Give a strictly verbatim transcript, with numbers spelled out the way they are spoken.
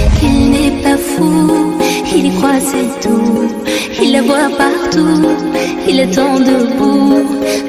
Il n'est pas fou, il y croit c'est tout. Il la voit partout, il attend debout